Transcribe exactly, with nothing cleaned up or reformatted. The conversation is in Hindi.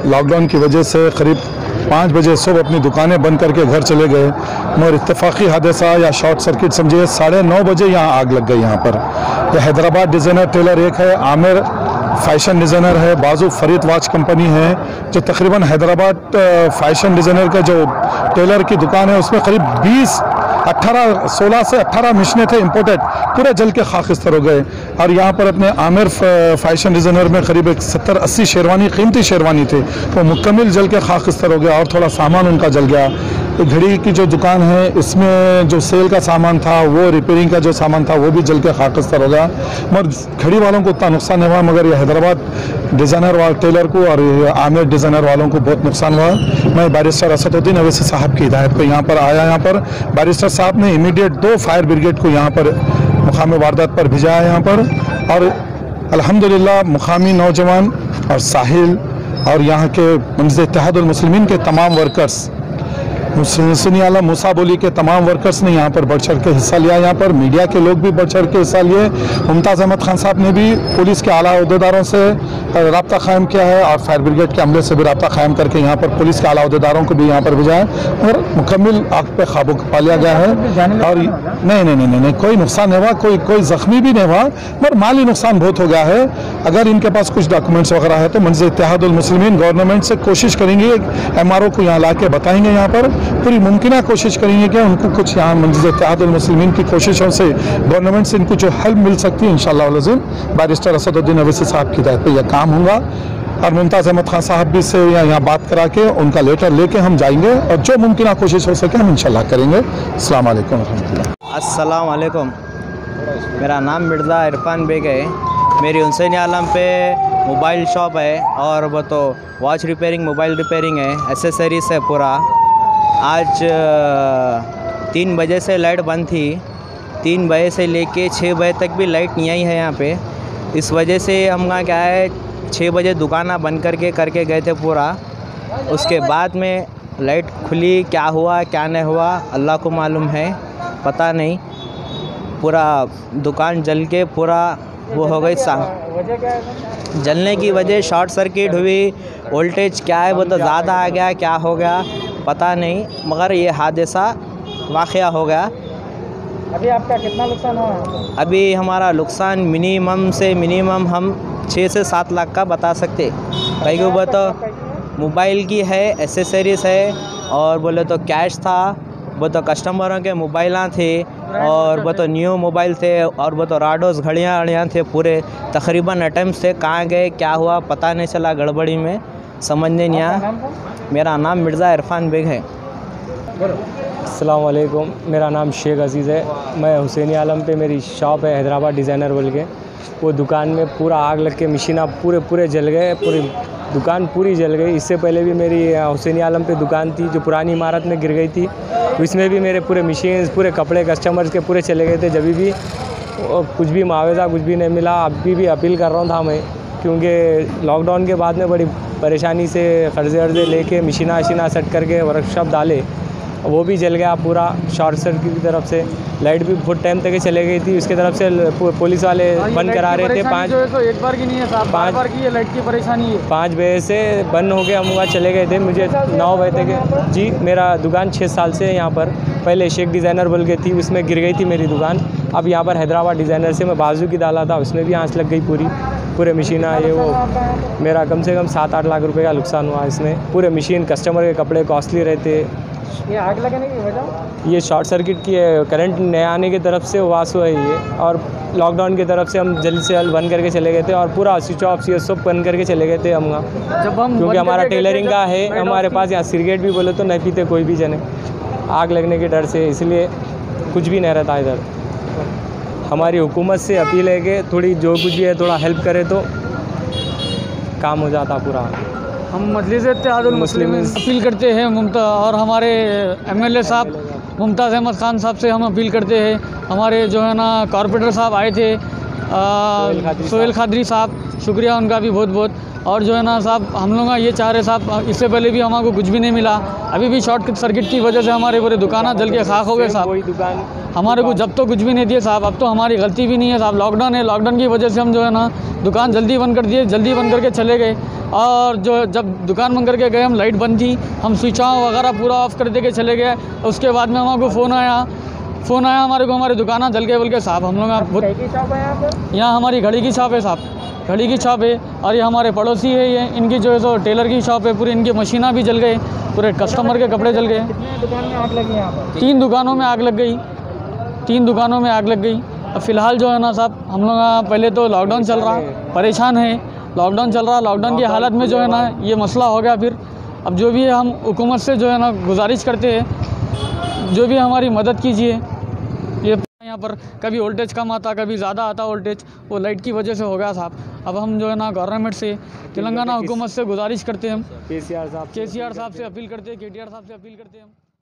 लॉकडाउन की वजह से करीब पाँच बजे सुबह अपनी दुकानें बंद करके घर चले गए, मगर इत्तेफाकी हादसा या शॉर्ट सर्किट समझिए साढ़े नौ बजे यहाँ आग लग गई। यहाँ पर यह हैदराबाद डिज़ाइनर टेलर एक है, आमिर फैशन डिज़ाइनर है, बाजू फरीद वॉच कंपनी है, जो तकरीबन हैदराबाद फैशन डिज़ाइनर का जो टेलर की दुकान है उसमें करीब बीस अट्ठारह सोलह से अट्ठारह मशीनें थे इम्पोर्टेड, पूरे जल के खाकिस्तर हो गए। और यहाँ पर अपने आमिर फैशन डिज़ाइनर में करीब एक सत्तर अस्सी शेरवानी कीमती शेरवानी थे, वो मुकम्मल जल के खाकिस्तर हो गया और थोड़ा सामान उनका जल गया। घड़ी की जो दुकान है इसमें जो सेल का सामान था, वो रिपेयरिंग का जो सामान था वो भी जल के खाकिस्तर हो गया। मगर घड़ी वालों को उतना नुकसान नहीं हुआ, मगर ये हैदराबाद डिज़ाइनर वाले टेलर को और आमिर डिज़ाइनर वालों को बहुत नुकसान हुआ। मैं बैरिस्टर असदुद्दीन अवैसी साहब की हिदायत को यहाँ पर आया। यहाँ पर बैरिस्टर साहब ने इमीडिएट दो फायर ब्रिगेड को यहाँ पर मुकामी वारदात पर भेजा है यहाँ पर, और अल्हम्दुलिल्लाह मुकामी नौजवान और साहिल और यहाँ के मुंजा इत्तेहादुल मुस्लिमीन के तमाम वर्कर्स, हुसैनियालम मूसा बोली के तमाम वर्कर्स ने यहाँ पर बढ़ चढ़ के हिस्सा लिया। यहाँ पर मीडिया के लोग भी बढ़ चढ़ के हिस्सा लिए। मुमताज़ अहमद खान साहब ने भी पुलिस के आला अहदेदारों से रब्ता कायम किया है और फायर ब्रिगेड के अमले से भी रब्ता कायम करके यहाँ पर पुलिस के आला अहदेदारों को भी यहाँ पर भेजा है और मुकम्मल आग पे काबू पा लिया गया है। और नहीं नहीं नहीं नहीं कोई नुकसान नहीं हुआ, कोई कोई ज़ख्मी भी नहीं हुआ, मगर माली नुकसान बहुत हो गया है। अगर इनके पास कुछ डॉक्यूमेंट्स वगैरह है तो मुंजा इत्तेहादुल मुस्लिमीन गवर्नमेंट से कोशिश करेंगे, एम आर ओ को यहाँ ला के बताएँगे, यहाँ पर पूरी मुमकिन कोशिश करेंगे कि उनको कुछ यहाँ मुंजा इत्तेहादुल मुस्लिमीन की कोशिशों से गवर्नमेंट से इनको जो हेल्प मिल सकती है इंशाअल्लाह वज़ीम बैरिस्टर असदुद्दीन अवैसी साहब की हिदायत पे यह काम होगा। और मुमताज़ अहमद खान साहब भी से यहाँ यहाँ बात करा के उनका लेटर लेके हम जाएंगे और जो मुमकिन कोशिश हो सके हम इंशाअल्लाह करेंगे। अस्सलाम वालेकुम रहमतुल्लाह। अस्सलाम वालेकुम, मेरा नाम मिर्ज़ा इरफान बेग है। मेरी हुसैनियालम पे मोबाइल शॉप है और वो तो वॉच रिपेयरिंग, मोबाइल रिपेयरिंग है, एसेसरीज है पूरा। आज तीन बजे से लाइट बंद थी, तीन बजे से लेके छः बजे तक भी लाइट नहीं आई है यहाँ पे। इस वजह से हम कहाँ क्या है छः बजे दुकाना बंद करके करके गए थे पूरा। उसके बाद में लाइट खुली, क्या हुआ क्या नहीं हुआ अल्लाह को मालूम है, पता नहीं। पूरा दुकान जल के पूरा वो हो गई सा जलने की वजह शॉर्ट सर्किट हुई, वोल्टेज क्या है वो तो ज़्यादा आ गया, क्या हो गया पता नहीं, मगर ये हादसा वाक़या हो गया। अभी आपका कितना नुकसान हुआ? अभी हमारा नुकसान मिनिमम से मिनिमम हम छः से सात लाख का बता सकते। कहीं को वो तो मोबाइल की है, एसेसरीज़ है, और बोले तो कैश था, वो तो कस्टमरों के मोबाइल थे, और वो तो न्यू मोबाइल थे, और वो तो राडोस घड़ियाँ अड़ियाँ थे पूरे। तकरीबन अटैम्प्ट थे, कहाँ गए क्या हुआ पता नहीं चला, गड़बड़ी में समझने नहीं आया। मेरा नाम मिर्ज़ा इरफान बेग है। अस्सलाम वालेकुम, मेरा नाम शेख अज़ीज़ है। मैं हुसैनियालम पे मेरी शॉप है हैदराबाद डिज़ाइनर बोल के। वो दुकान में पूरा आग लग के मशीना पूरे पूरे जल गए, पूरी दुकान पूरी जल गई। इससे पहले भी मेरी हुसैनियालम पे दुकान थी जो पुरानी इमारत में गिर गई थी, इसमें भी मेरे पूरे मशीन्स, पूरे कपड़े कस्टमर्स के पूरे चले गए थे। जब भी कुछ भी मुआवजा कुछ भी नहीं मिला। अभी भी अपील कर रहा था मैं, क्योंकि लॉकडाउन के बाद में बड़ी परेशानी से कर्जे वर्जे लेके मशीना वशीना सेट करके वर्कशॉप डाले, वो भी जल गया पूरा शॉर्ट सर्किट की तरफ से। लाइट भी बहुत टाइम तक चले गई थी, उसकी तरफ से पुलिस वाले बंद करा रहे थे। पाँच तो एक बार की नहीं है साहब, पाँच बार की ये लाइट की परेशानी है। पाँच बजे से बंद हो गए, हम वहाँ चले गए थे। मुझे नौ बजे तक जी, मेरा दुकान छः साल से है यहाँ पर। पहले शेख डिज़ाइनर बोल के थी, उसमें गिर गई थी मेरी दुकान। अब यहाँ पर हैदराबाद डिज़ाइनर से मैं बाजू की डाला था, उसमें भी आँच लग गई पूरी, पूरे मशीना ये वो। मेरा कम से कम सात आठ लाख रुपए का नुकसान हुआ इसमें। पूरे मशीन, कस्टमर के कपड़े कॉस्टली रहते। ये आग लगने की वजह ये शॉर्ट सर्किट की है, करंट नए आने की तरफ से वास हुआ है ये, और लॉकडाउन की तरफ से हम जल्द से जल्द बंद करके चले गए थे, और पूरा स्विच ऑफ सी सब बंद करके चले गए थे हम वहाँ। जब हम क्योंकि हमारा टेलरिंग का है, हमारे पास यहाँ सिगरेट भी बोले तो नहीं पीते कोई भी जने, आग लगने के डर से, इसलिए कुछ भी नहीं रहता इधर। हमारी हुकूमत से अपील है कि थोड़ी जो कुछ भी है थोड़ा हेल्प करे तो काम हो जाता पूरा। हम मजलिस इत्तेहादुल मुस्लिमीन अपील करते हैं मुमता और हमारे एमएलए साहब मुमताज़ अहमद खान साहब से हम अपील करते हैं। हमारे जो है ना कॉर्पोरेटर साहब आए थे सोहेल खादरी साहब, शुक्रिया उनका भी बहुत बहुत। और जो है ना साहब, हम लोग ये चाह रहे साहब, इससे पहले भी हमारे को कुछ भी नहीं मिला, अभी भी शॉर्ट सर्किट की वजह से हमारे पूरे दुकान जल के खाक हो गए साहब। वही दुकान हमारे को जब तो कुछ भी नहीं दिए साहब, अब तो हमारी गलती भी नहीं है साहब, लॉकडाउन है, लॉकडाउन की वजह से हम जो है ना दुकान जल्दी बंद कर दिए, जल्दी बंद करके चले गए। और जो जब दुकान बंद करके गए हम, लाइट बंद थी, हम स्विच ऑफ वगैरह पूरा ऑफ कर दे के चले गए। उसके बाद में हमारे को फ़ोन आया फ़ोन आया हमारे को, हमारी दुकान जल के बोल के साहब हम लोग यहाँ हमारी घड़ी की शॉप है साहब, घड़ी की शॉप है। और ये हमारे पड़ोसी है, ये इनकी जो है सो टेलर की शॉप है, पूरी इनकी मशीना भी जल गए, पूरे कस्टमर के कपड़े जल गए। दुकान में आग लगी यहाँ पर? तीन दुकानों में आग लग गई, तीन दुकानों में आग लग गई। अब फ़िलहाल जो है ना साहब, हम लोग पहले तो लॉकडाउन चल रहा, परेशान है, लॉकडाउन चल रहा, लॉकडाउन की हालत में जो है ना ये मसला हो गया। फिर अब जो भी है हम हुकूमत से जो है ना गुजारिश करते हैं, जो भी हमारी मदद कीजिए। ये यहाँ पर कभी वोल्टेज कम आता, कभी ज़्यादा आता वोल्टेज, वो लाइट की वजह से हो गया साहब। अब हम जो है ना गवर्नमेंट से, तेलंगाना हुकूमत से गुजारिश करते हैं, हम के सी आर साहब के सी आर साहब से अपील करते हैं, के टी आर साहब से अपील करते हैं हम।